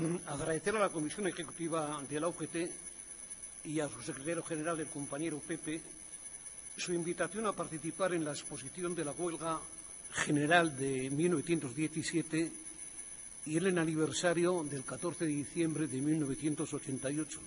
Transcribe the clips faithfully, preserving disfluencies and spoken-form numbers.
agradecer a la Comisión Ejecutiva de la U G T y a su secretario general, el compañero Pepe, su invitación a participar en la exposición de la huelga general de mil novecientos diecisiete y en el aniversario del catorce de diciembre de mil novecientos ochenta y ocho.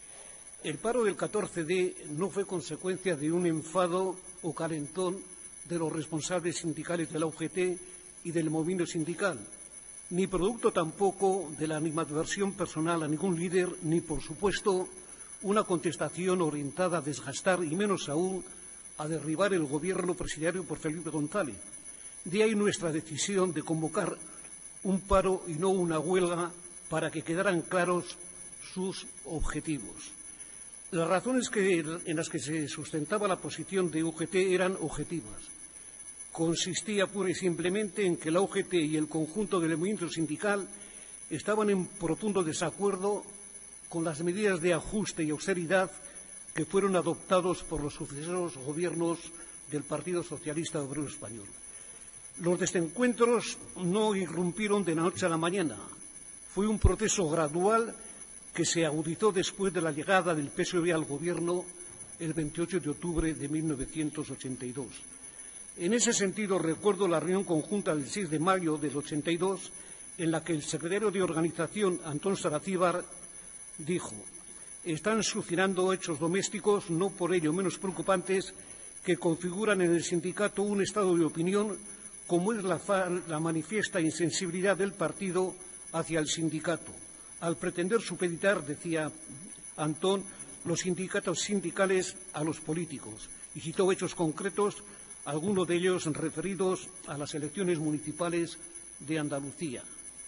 El paro del catorce de no fue consecuencia de un enfado o calentón de los responsables sindicales de la U G T y del movimiento sindical, ni producto tampoco de la animadversión personal a ningún líder, ni, por supuesto, una contestación orientada a desgastar y, menos aún, a derribar el gobierno presidido por Felipe González. De ahí nuestra decisión de convocar un paro y no una huelga para que quedaran claros sus objetivos. Las razones que, en las que se sustentaba la posición de U G T eran objetivas. Consistía pura y simplemente en que la U G T y el conjunto del movimiento sindical estaban en profundo desacuerdo con las medidas de ajuste y austeridad que fueron adoptados por los sucesivos gobiernos del Partido Socialista Obrero Español. Los desencuentros no irrumpieron de la noche a la mañana. Fue un proceso gradual que se agudizó después de la llegada del P S O E al Gobierno el veintiocho de octubre de mil novecientos ochenta y dos. En ese sentido, recuerdo la reunión conjunta del seis de mayo del ochenta y dos, en la que el secretario de Organización, Antón Saracíbar, dijo: «Están sucediendo hechos domésticos, no por ello menos preocupantes, que configuran en el sindicato un estado de opinión, como es la, la manifiesta insensibilidad del partido hacia el sindicato, al pretender supeditar, decía Antón, los sindicatos sindicales a los políticos», y citó hechos concretos, algunos de ellos referidos a las elecciones municipales de Andalucía.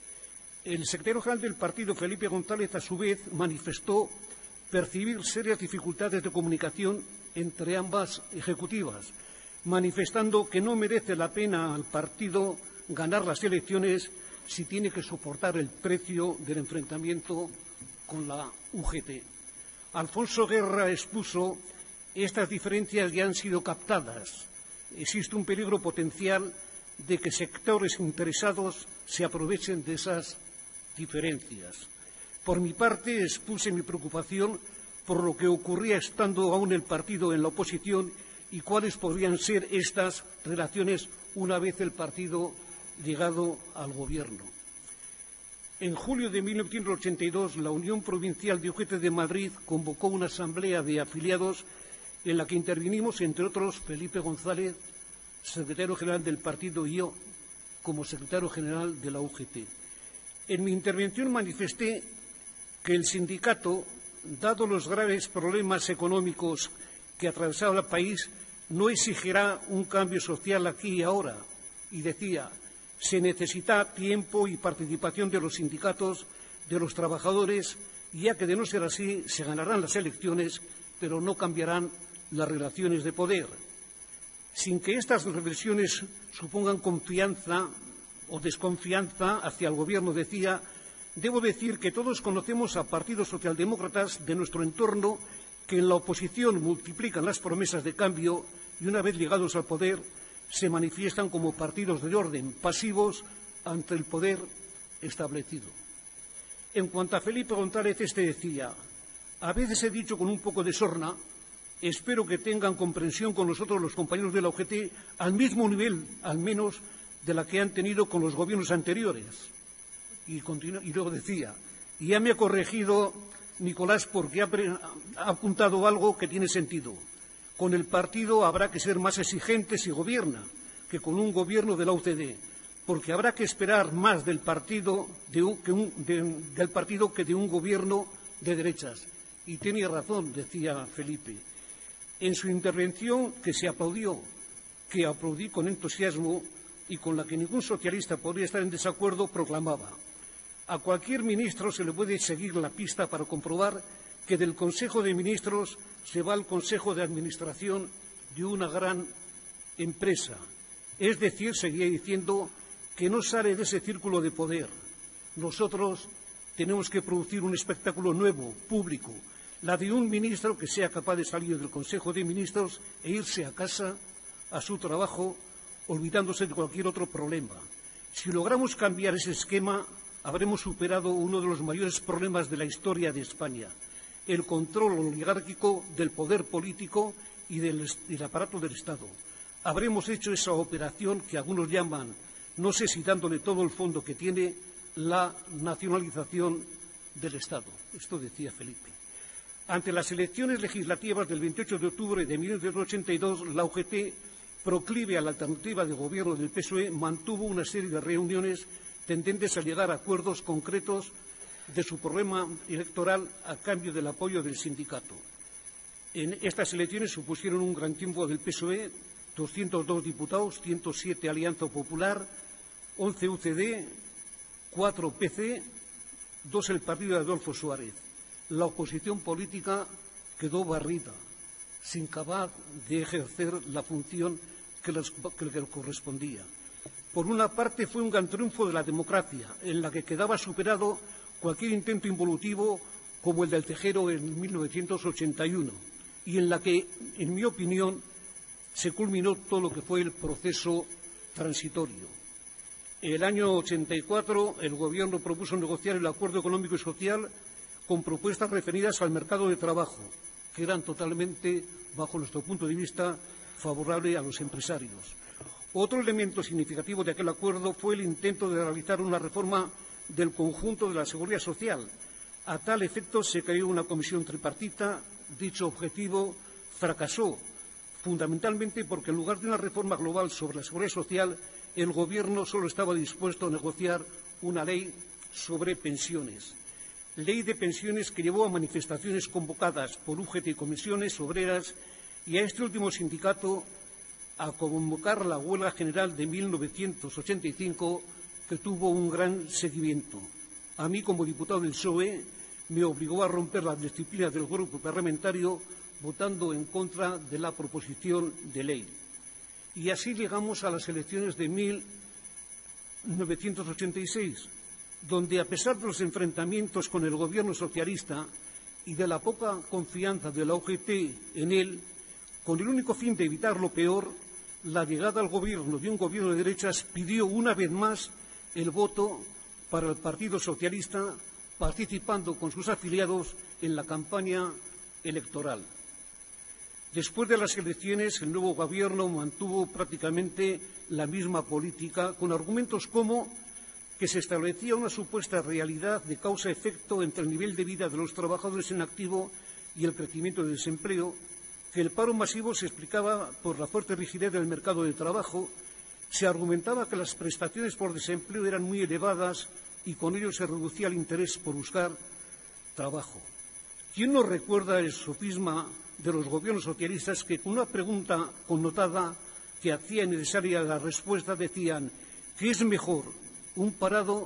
El secretario general del partido, Felipe González, a su vez, manifestó percibir serias dificultades de comunicación entre ambas ejecutivas, manifestando que no merece la pena al partido ganar las elecciones si tiene que soportar el precio del enfrentamiento con la U G T. Alfonso Guerra expuso: «Estas diferencias ya han sido captadas. Existe un peligro potencial de que sectores interesados se aprovechen de esas diferencias». Por mi parte, expuse mi preocupación por lo que ocurría estando aún el partido en la oposición y cuáles podrían ser estas relaciones una vez el partido llegado al Gobierno. En julio de mil novecientos ochenta y dos, la Unión Provincial de U G T de Madrid convocó una asamblea de afiliados en la que intervinimos, entre otros, Felipe González, secretario general del partido, y yo, como secretario general de la U G T. En mi intervención manifesté que el sindicato, dado los graves problemas económicos que atravesaba el país, no exigirá un cambio social aquí y ahora. Y decía: se necesita tiempo y participación de los sindicatos, de los trabajadores, ya que de no ser así se ganarán las elecciones, pero no cambiarán las relaciones de poder. Sin que estas reflexiones supongan confianza o desconfianza hacia el Gobierno, decía, debo decir que todos conocemos a partidos socialdemócratas de nuestro entorno que en la oposición multiplican las promesas de cambio y, una vez llegados al poder, se manifiestan como partidos de orden, pasivos ante el poder establecido. En cuanto a Felipe González, este decía: a veces he dicho con un poco de sorna, espero que tengan comprensión con nosotros los compañeros de la U G T al mismo nivel, al menos, de la que han tenido con los gobiernos anteriores. Y, y luego decía: y ya me ha corregido Nicolás porque ha, ha apuntado algo que tiene sentido. Con el partido habrá que ser más exigentes si gobierna que con un gobierno de la U C D, porque habrá que esperar más del partido, de un, que, un, de, del partido que de un gobierno de derechas. Y tiene razón, decía Felipe. En su intervención, que se aplaudió, que aplaudí con entusiasmo y con la que ningún socialista podría estar en desacuerdo, proclamaba: a cualquier ministro se le puede seguir la pista para comprobar que del Consejo de Ministros se va al Consejo de Administración de una gran empresa. Es decir, seguía diciendo, que no sale de ese círculo de poder. Nosotros tenemos que producir un espectáculo nuevo, público, la de un ministro que sea capaz de salir del Consejo de Ministros e irse a casa, a su trabajo, olvidándose de cualquier otro problema. Si logramos cambiar ese esquema, habremos superado uno de los mayores problemas de la historia de España, el control oligárquico del poder político y del, del aparato del Estado. Habremos hecho esa operación que algunos llaman, no sé si dándole todo el fondo que tiene, la nacionalización del Estado. Esto decía Felipe. Ante las elecciones legislativas del veintiocho de octubre de mil novecientos ochenta y dos, la U G T, proclive a la alternativa de gobierno del P S O E, mantuvo una serie de reuniones tendentes a llegar a acuerdos concretos de su programa electoral a cambio del apoyo del sindicato. En estas elecciones supusieron un gran triunfo del P S O E, doscientos dos diputados, ciento siete Alianza Popular, once U C D, cuatro P C, dos el partido de Adolfo Suárez. La oposición política quedó barrida, sin capaz de ejercer la función que les, que le correspondía. Por una parte, fue un gran triunfo de la democracia, en la que quedaba superado cualquier intento involutivo como el del Tejero en mil novecientos ochenta y uno, y en la que, en mi opinión, se culminó todo lo que fue el proceso transitorio. En el año ochenta y cuatro, el Gobierno propuso negociar el acuerdo económico y social con propuestas referidas al mercado de trabajo, que eran totalmente, bajo nuestro punto de vista, favorables a los empresarios. Otro elemento significativo de aquel acuerdo fue el intento de realizar una reforma del conjunto de la seguridad social. A tal efecto se creó una comisión tripartita. Dicho objetivo fracasó, fundamentalmente porque en lugar de una reforma global sobre la seguridad social, el Gobierno solo estaba dispuesto a negociar una ley sobre pensiones. Ley de pensiones que llevó a manifestaciones convocadas por U G T y comisiones obreras y a este último sindicato a convocar la huelga general de mil novecientos ochenta y cinco, que tuvo un gran seguimiento. A mí, como diputado del P S O E, me obligó a romper la disciplina del grupo parlamentario votando en contra de la proposición de ley. Y así llegamos a las elecciones de mil novecientos ochenta y seis, donde, a pesar de los enfrentamientos con el Gobierno socialista y de la poca confianza de la U G T en él, con el único fin de evitar lo peor, la llegada al Gobierno de un Gobierno de derechas pidió una vez más el voto para el Partido Socialista, participando con sus afiliados en la campaña electoral. Después de las elecciones, el nuevo Gobierno mantuvo prácticamente la misma política, con argumentos como que se establecía una supuesta realidad de causa-efecto entre el nivel de vida de los trabajadores en activo y el crecimiento del desempleo, que el paro masivo se explicaba por la fuerte rigidez del mercado de trabajo, se argumentaba que las prestaciones por desempleo eran muy elevadas y con ello se reducía el interés por buscar trabajo. ¿Quién no recuerda el sofisma de los gobiernos socialistas que, con una pregunta connotada que hacía necesaria la respuesta, decían ¿qué es mejor, un parado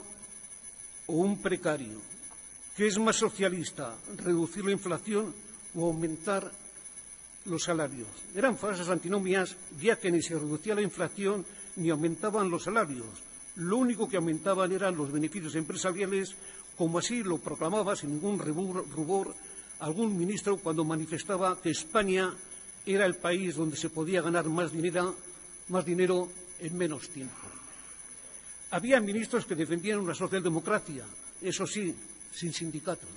o un precario? ¿Qué es más socialista, reducir la inflación o aumentar los salarios? Eran falsas antinomias, ya que ni se reducía la inflación ni aumentaban los salarios. Lo único que aumentaban eran los beneficios empresariales, como así lo proclamaba sin ningún rubor algún ministro cuando manifestaba que España era el país donde se podía ganar más dinero, más dinero en menos tiempo. Había ministros que defendían una socialdemocracia, eso sí, sin sindicatos,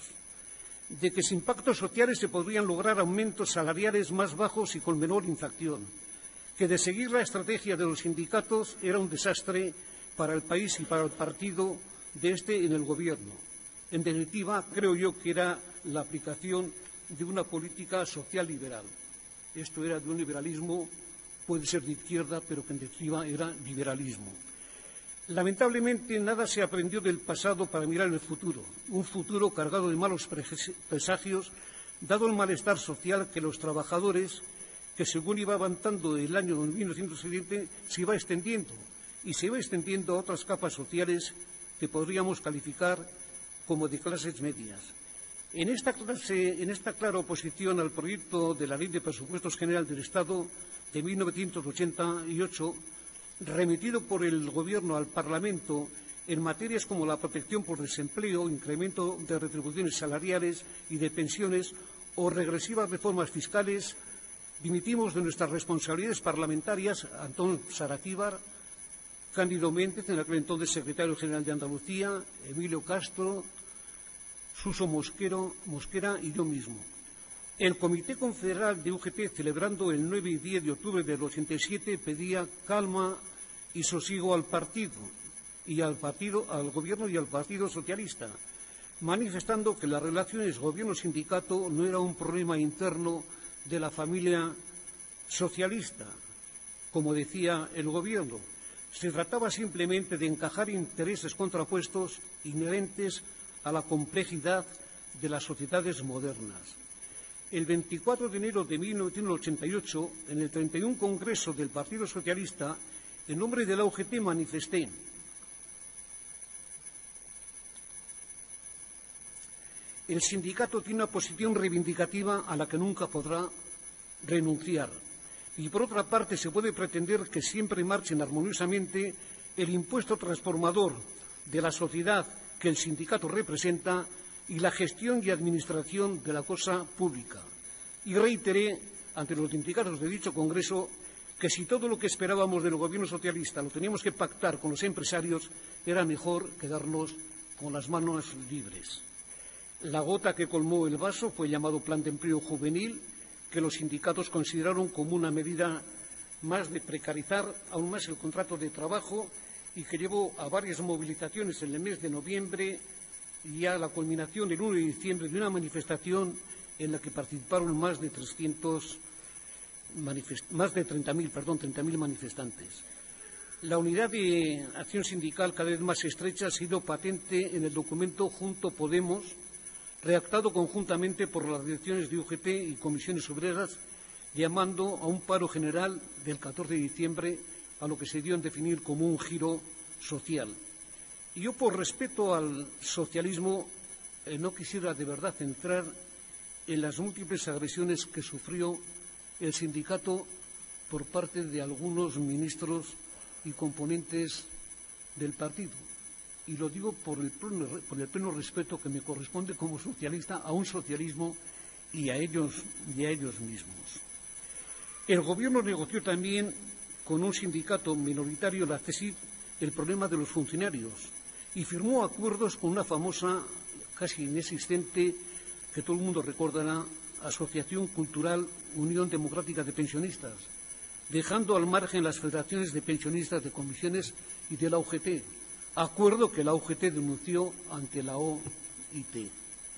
de que sin pactos sociales se podrían lograr aumentos salariales más bajos y con menor inflación, que de seguir la estrategia de los sindicatos era un desastre para el país y para el partido de este en el Gobierno. En definitiva, creo yo que era la aplicación de una política social liberal. Esto era de un liberalismo, puede ser de izquierda, pero que en definitiva era liberalismo. Lamentablemente, nada se aprendió del pasado para mirar el futuro, un futuro cargado de malos presagios, dado el malestar social que los trabajadores, que según iba avanzando el año mil novecientos setenta, se iba extendiendo, y se iba extendiendo a otras capas sociales que podríamos calificar como de clases medias. En esta, clase, en esta clara oposición al proyecto de la Ley de Presupuestos General del Estado de mil novecientos ochenta y ocho, remitido por el Gobierno al Parlamento en materias como la protección por desempleo, incremento de retribuciones salariales y de pensiones o regresivas reformas fiscales, dimitimos de nuestras responsabilidades parlamentarias Antón Saraquíbar, Cándido Méndez, en aquel entonces secretario general de Andalucía, Emilio Castro, Suso Mosquero, Mosquera y yo mismo. El Comité Confederal de U G T, celebrando el nueve y diez de octubre del ochenta y siete, pedía calma y sosiego al partido y al partido, al Gobierno y al Partido Socialista, manifestando que las relaciones Gobierno-Sindicato no era un problema interno de la familia socialista, como decía el Gobierno. Se trataba simplemente de encajar intereses contrapuestos inherentes a la complejidad de las sociedades modernas. El veinticuatro de enero de mil novecientos ochenta y ocho, en el treinta y uno Congreso del Partido Socialista, en nombre de la U G T manifesté: el sindicato tiene una posición reivindicativa a la que nunca podrá renunciar. Y, por otra parte, se puede pretender que siempre marchen armoniosamente el impuesto transformador de la sociedad que el sindicato representa y la gestión y administración de la cosa pública. Y reiteré ante los sindicatos de dicho Congreso que si todo lo que esperábamos del Gobierno socialista lo teníamos que pactar con los empresarios, era mejor quedarnos con las manos libres. La gota que colmó el vaso fue el llamado Plan de Empleo Juvenil, que los sindicatos consideraron como una medida más de precarizar aún más el contrato de trabajo y que llevó a varias movilizaciones en el mes de noviembre y a la culminación el uno de diciembre de una manifestación en la que participaron más de trescientos más de treinta mil, perdón, treinta mil manifestantes. La unidad de acción sindical cada vez más estrecha ha sido patente en el documento Junto Podemos, redactado conjuntamente por las direcciones de U G T y comisiones obreras, llamando a un paro general del catorce de diciembre, a lo que se dio en definir como un giro social. Y yo, por respeto al socialismo, eh, no quisiera de verdad entrar en las múltiples agresiones que sufrió el sindicato por parte de algunos ministros y componentes del partido. Y lo digo por el, pleno, por el pleno respeto que me corresponde como socialista a un socialismo y a ellos, y a ellos mismos. El Gobierno negoció también con un sindicato minoritario, la C E S I F, el problema de los funcionarios y firmó acuerdos con una famosa, casi inexistente, que todo el mundo recordará, Asociación Cultural Unión Democrática de Pensionistas, dejando al margen las federaciones de pensionistas de comisiones y de la U G T, acuerdo que la U G T denunció ante la O I T.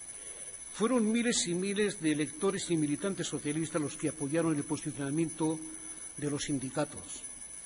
Fueron miles y miles de electores y militantes socialistas los que apoyaron el posicionamiento de los sindicatos.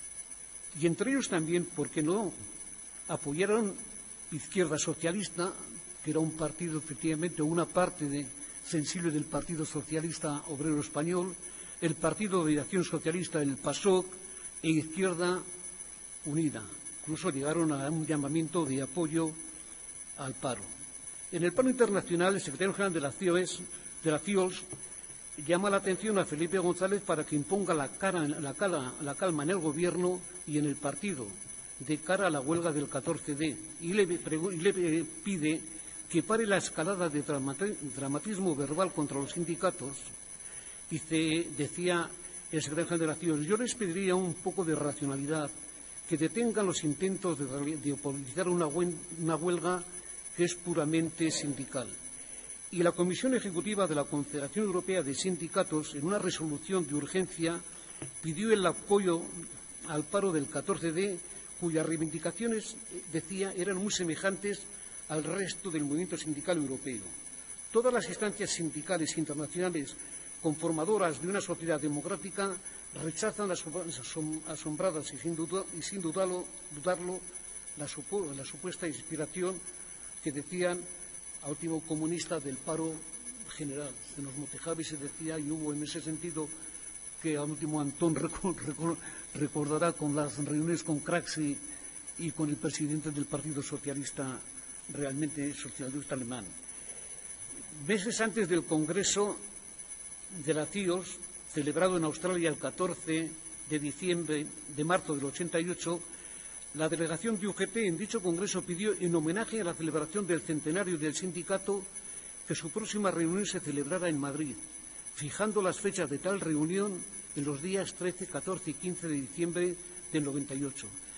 Y entre ellos también, ¿por qué no?, apoyaron Izquierda Socialista, que era un partido, efectivamente, una parte de, sensible del Partido Socialista Obrero Español, el Partido de Acción Socialista, el PASOK, e Izquierda Unida. Incluso llegaron a un llamamiento de apoyo al paro. En el plano internacional, el secretario general de la C I O S, de la C I O L S, llama la atención a Felipe González para que imponga la, cara, la, cala, la calma en el Gobierno y en el partido de cara a la huelga del catorce de y le, y le pide que pare la escalada de dramatismo verbal contra los sindicatos. Dice, decía el secretario general de la C I O S, yo les pediría un poco de racionalidad, que detengan los intentos de, de politizar una, una huelga que es puramente sindical. Y la Comisión Ejecutiva de la Confederación Europea de Sindicatos, en una resolución de urgencia, pidió el apoyo al paro del catorce de, cuyas reivindicaciones, decía, eran muy semejantes al resto del movimiento sindical europeo. Todas las instancias sindicales internacionales conformadoras de una sociedad democrática rechazan las asombradas y sin, duda, y sin dudarlo, dudarlo la, supu la supuesta inspiración que decían a último comunista del paro general. En los Motejavis se decía, y hubo en ese sentido que a último Antón record, record, recordará con las reuniones con Craxi y con el presidente del Partido Socialista, realmente socialista alemán. Meses antes del Congreso de la C I O S, celebrado en Australia el catorce de diciembre de marzo del ochenta y ocho, la delegación de U G T en dicho congreso pidió, en homenaje a la celebración del centenario del sindicato, que su próxima reunión se celebrara en Madrid, fijando las fechas de tal reunión en los días trece, catorce y quince de diciembre del noventa y ocho.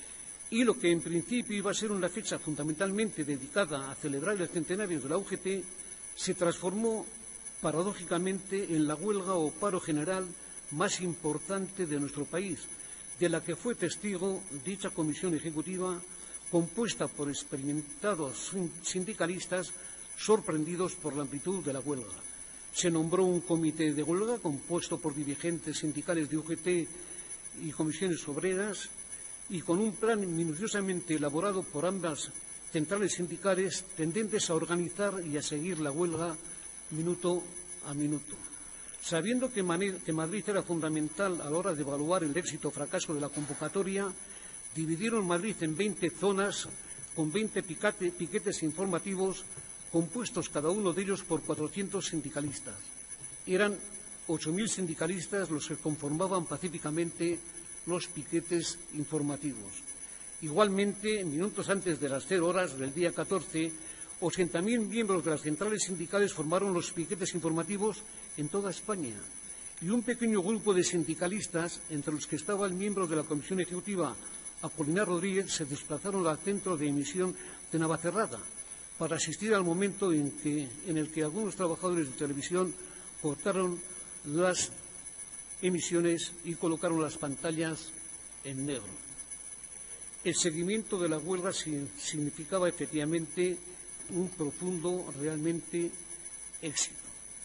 y lo que en principio iba a ser una fecha fundamentalmente dedicada a celebrar el centenario de la U G T se transformó paradójicamente en la huelga o paro general más importante de nuestro país, de la que fue testigo dicha comisión ejecutiva compuesta por experimentados sindicalistas sorprendidos por la amplitud de la huelga. Se nombró un comité de huelga compuesto por dirigentes sindicales de U G T y comisiones obreras y con un plan minuciosamente elaborado por ambas centrales sindicales tendentes a organizar y a seguir la huelga minuto a minuto. Sabiendo que Madrid era fundamental a la hora de evaluar el éxito o fracaso de la convocatoria, dividieron Madrid en veinte zonas con veinte piquetes informativos compuestos cada uno de ellos por cuatrocientos sindicalistas. Eran ocho mil sindicalistas los que conformaban pacíficamente los piquetes informativos. Igualmente, minutos antes de las cero horas del día catorce, ochenta mil miembros de las centrales sindicales formaron los piquetes informativos en toda España y un pequeño grupo de sindicalistas, entre los que estaba el miembro de la Comisión Ejecutiva, Apolinar Rodríguez, se desplazaron al centro de emisión de Navacerrada para asistir al momento en, que, en el que algunos trabajadores de televisión cortaron las emisiones y colocaron las pantallas en negro. El seguimiento de la huelga significaba efectivamente un profundo, realmente, éxito.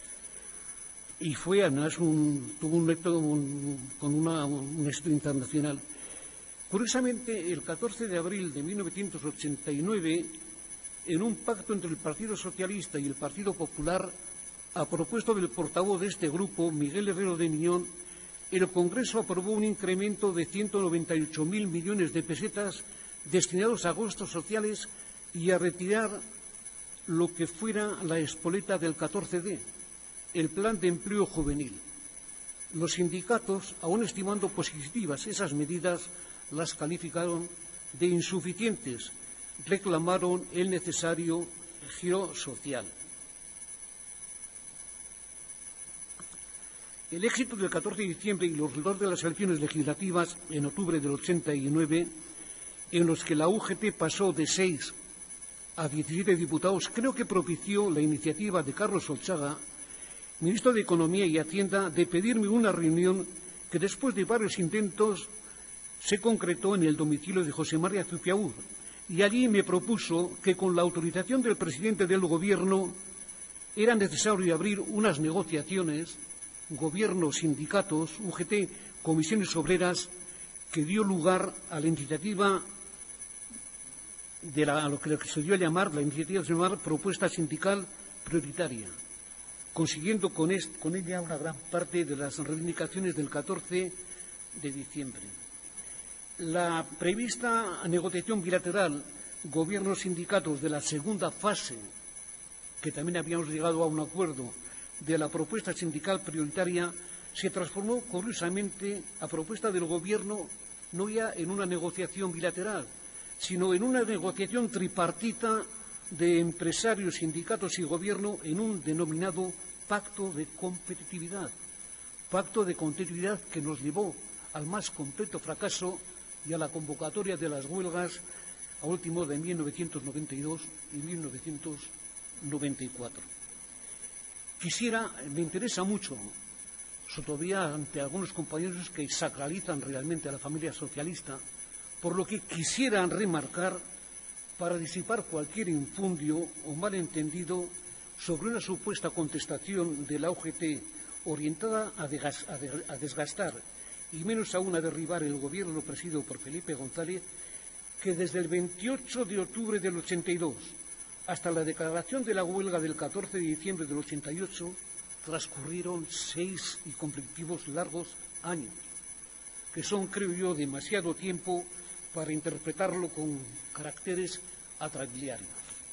Y fue, además, un, tuvo un método un, con una, un éxito internacional. Curiosamente, el catorce de abril de mil novecientos ochenta y nueve, en un pacto entre el Partido Socialista y el Partido Popular, a propuesta del portavoz de este grupo, Miguel Herrero de Miñón, el Congreso aprobó un incremento de ciento noventa y ocho mil millones de pesetas destinados a gastos sociales y a retirar lo que fuera la espoleta del catorce D, el Plan de Empleo Juvenil. Los sindicatos, aun estimando positivas esas medidas, las calificaron de insuficientes, reclamaron el necesario giro social. El éxito del catorce de diciembre y los resultados de las elecciones legislativas en octubre del ochenta y nueve, en los que la U G T pasó de seis a diecisiete diputados, creo que propició la iniciativa de Carlos Solchaga, ministro de Economía y Hacienda, de pedirme una reunión que después de varios intentos se concretó en el domicilio de José María Zupiaur, y allí me propuso que con la autorización del presidente del Gobierno era necesario abrir unas negociaciones, Gobierno, sindicatos, U G T, comisiones obreras, que dio lugar a la iniciativa de la, a lo que se dio a llamar la iniciativa de llamar propuesta sindical prioritaria, consiguiendo con, est, con ella una gran parte de las reivindicaciones del catorce de diciembre. La prevista negociación bilateral Gobierno-sindicatos de la segunda fase, que también habíamos llegado a un acuerdo de la propuesta sindical prioritaria, se transformó curiosamente a propuesta del Gobierno no ya en una negociación bilateral, sino en una negociación tripartita de empresarios, sindicatos y Gobierno en un denominado pacto de competitividad, pacto de competitividad que nos llevó al más completo fracaso y a la convocatoria de las huelgas a último de mil novecientos noventa y dos y mil novecientos noventa y cuatro. Quisiera, me interesa mucho, todavía ante algunos compañeros que sacralizan realmente a la familia socialista, por lo que quisiera remarcar para disipar cualquier infundio o malentendido sobre una supuesta contestación de la U G T orientada a, desgas, a, de, a desgastar y menos aún a derribar el Gobierno presidido por Felipe González, que desde el veintiocho de octubre del ochenta y dos hasta la declaración de la huelga del catorce de diciembre del ochenta y ocho transcurrieron seis y conflictivos largos años, que son, creo yo, demasiado tiempo para interpretarlo con caracteres atrabiliarios.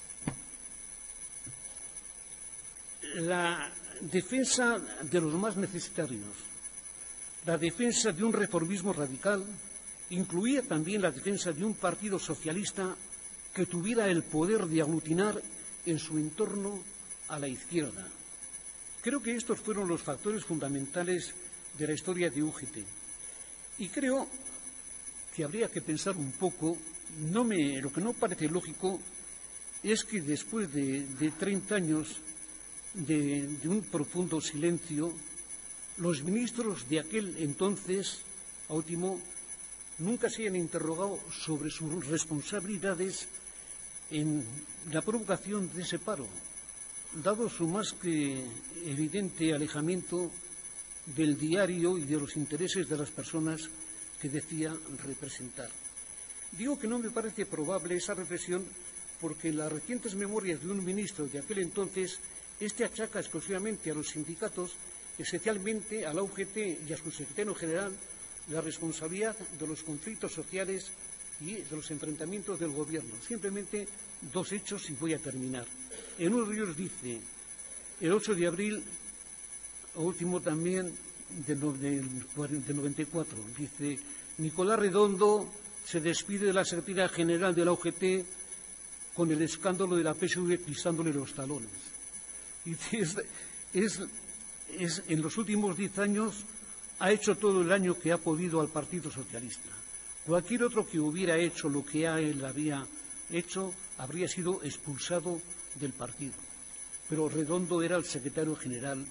La defensa de los más necesitados, la defensa de un reformismo radical, incluía también la defensa de un partido socialista que tuviera el poder de aglutinar en su entorno a la izquierda. Creo que estos fueron los factores fundamentales de la historia de U G T. Y creo que habría que pensar un poco no me, lo que no parece lógico es que después de, de treinta años de, de un profundo silencio, los ministros de aquel entonces, a último, nunca se hayan interrogado sobre sus responsabilidades en la provocación de ese paro, dado su más que evidente alejamiento del diario y de los intereses de las personas que decía representar. Digo que no me parece probable esa reflexión porque en las recientes memorias de un ministro de aquel entonces, este achaca exclusivamente a los sindicatos, especialmente a la U G T y a su secretario general, la responsabilidad de los conflictos sociales y de los enfrentamientos del Gobierno. Simplemente dos hechos y voy a terminar. En uno de ellos dice, el ocho de abril, último también del noventa y cuatro, dice, Nicolás Redondo se despide de la Secretaría General de la U G T con el escándalo de la P S V pisándole los talones. Y es, es, es, en los últimos diez años ha hecho todo el año que ha podido al Partido Socialista. Cualquier otro que hubiera hecho lo que a él había hecho habría sido expulsado del partido. Pero Redondo era el secretario general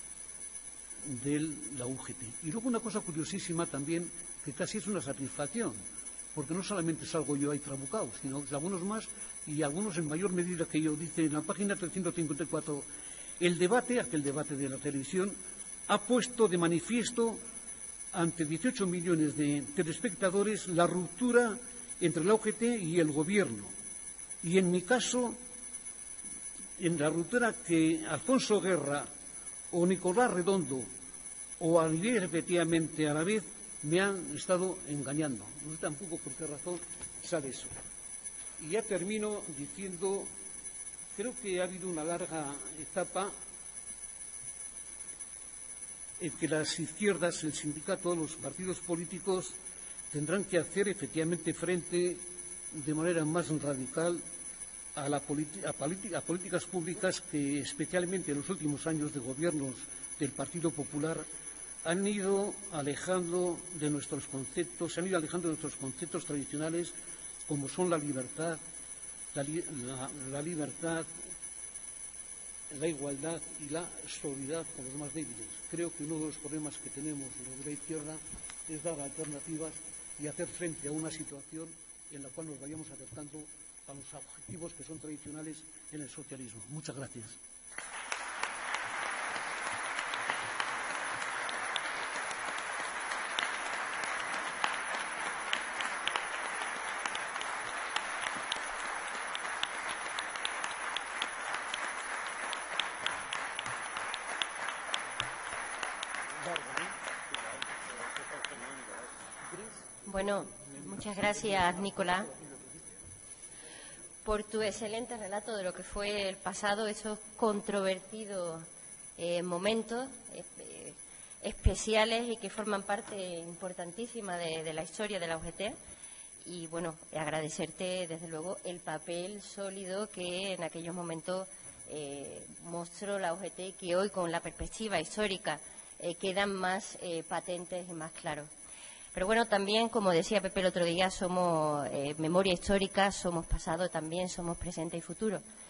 de la U G T. Y luego una cosa curiosísima también, que casi es una satisfacción, porque no solamente salgo yo ahí trabucado, sino que algunos más y algunos en mayor medida que yo. Dice en la página trescientos cincuenta y cuatro, el debate, aquel debate de la televisión, ha puesto de manifiesto ante dieciocho millones de telespectadores la ruptura entre la U G T y el Gobierno. Y en mi caso, en la ruptura que Alfonso Guerra o Nicolás Redondo o Aguilera, efectivamente, a la vez, me han estado engañando. No sé tampoco por qué razón sale eso. Y ya termino diciendo, creo que ha habido una larga etapa en que las izquierdas, el sindicato, los partidos políticos tendrán que hacer efectivamente frente de manera más radical a, la a, a políticas públicas que, especialmente en los últimos años de gobiernos del Partido Popular, han ido alejando de nuestros conceptos, se han ido alejando de nuestros conceptos tradicionales, como son la libertad, la, la, la libertad, la igualdad y la solidaridad con los más débiles. Creo que uno de los problemas que tenemos los de la izquierda es dar alternativas y hacer frente a una situación en la cual nos vayamos acercando a los objetivos que son tradicionales en el socialismo. Muchas gracias. Bueno, muchas gracias, Nicolás, por tu excelente relato de lo que fue el pasado, esos controvertidos eh, momentos eh, especiales y que forman parte importantísima de, de la historia de la U G T. Y, bueno, agradecerte, desde luego, el papel sólido que en aquellos momentos eh, mostró la U G T, que hoy, con la perspectiva histórica, eh, quedan más eh, patentes y más claros. Pero bueno, también, como decía Pepe el otro día, somos eh, memoria histórica, somos pasado también, somos presente y futuro.